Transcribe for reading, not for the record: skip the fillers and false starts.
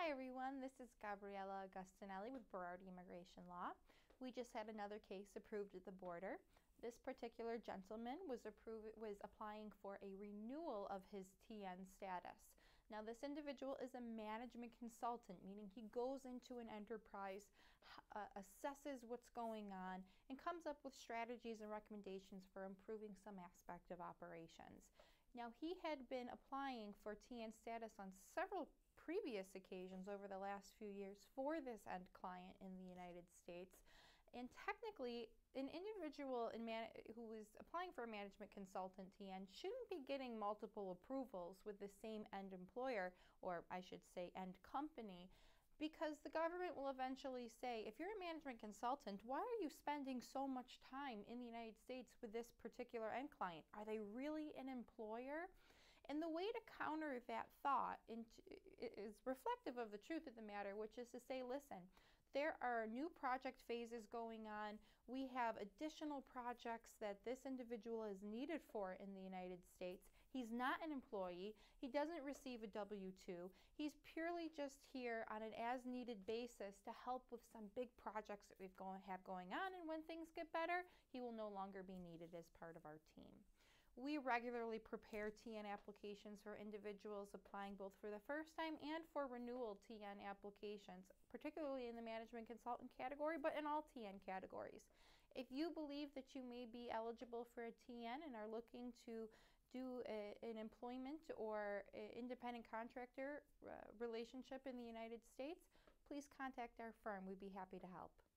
Hi everyone, this is Gabriella Agostinelli with Berardi Immigration Law. We just had another case approved at the border. This particular gentleman was applying for a renewal of his TN status. Now this individual is a management consultant, meaning he goes into an enterprise, assesses what's going on, and comes up with strategies and recommendations for improving some aspect of operations. Now he had been applying for TN status on several previous occasions over the last few years for this end client in the United States. And technically, an individual who is applying for a management consultant TN shouldn't be getting multiple approvals with the same end employer, or I should say end company, because the government will eventually say, if you're a management consultant, why are you spending so much time in the United States with this particular end client? Are they really an employer? And the way to counter that thought is reflective of the truth of the matter, which is to say, listen, there are new project phases going on. We have additional projects that this individual is needed for in the United States. He's not an employee. He doesn't receive a W-2. He's purely just here on an as-needed basis to help with some big projects that we have going on. And when things get better, he will no longer be needed as part of our team. We regularly prepare TN applications for individuals applying both for the first time and for renewal TN applications, particularly in the management consultant category, but in all TN categories. If you believe that you may be eligible for a TN and are looking to do an employment or independent contractor relationship in the United States, please contact our firm. We'd be happy to help.